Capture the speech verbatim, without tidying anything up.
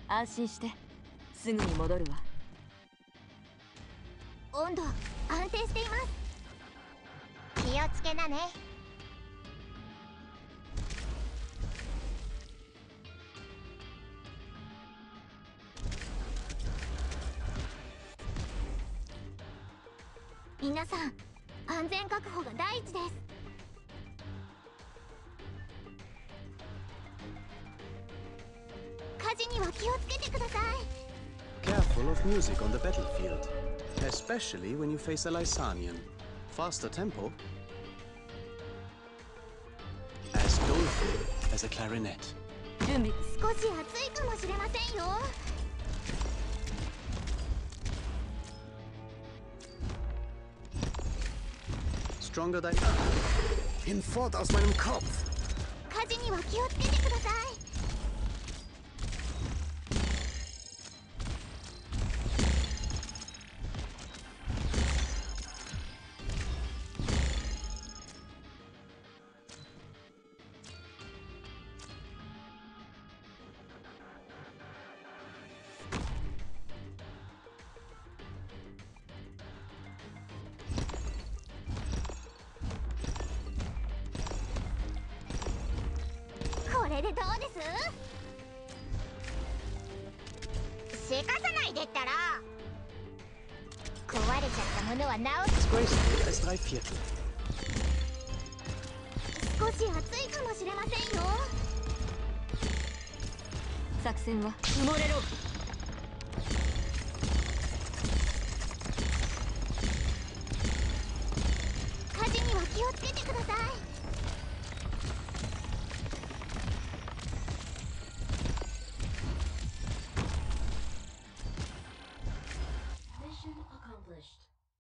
安心してすぐに戻るわ。 温度安定しています。気をつけなね。皆さん、安全確保が第一です。火事には気をつけてください。 Careful of music on the battlefield, especially when you face a Lysanian. Faster tempo, as doleful as a clarinet. 準備。 少し暑いかもしれませんよ。 Stronger than hinfort aus meinem Kopf. 火事には気をつけてください。これでどうです？せかさないでったら。壊れちゃったものは直す。 Graceful as drei Viertel. 少し暑いかもしれませんよ。 作戦は埋もれろ。 火事には気をつけてください。